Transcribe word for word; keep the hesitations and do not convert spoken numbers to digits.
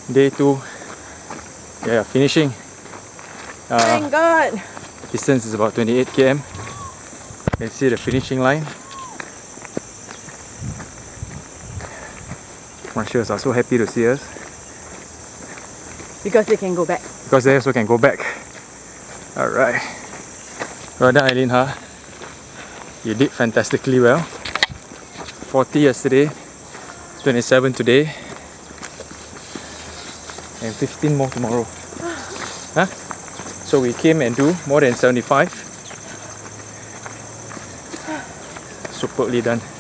day two. Yeah, finishing. Uh, Thank God. Distance is about twenty-eight kilometers. You can see the finishing line. Marshals are so happy to see us. Because they can go back. Because they also can go back. Alright. Well done, Eileen, huh? You did fantastically well. forty yesterday, twenty-seven today, and fifteen more tomorrow. Huh? So we came and do more than seventy-five. Superbly done.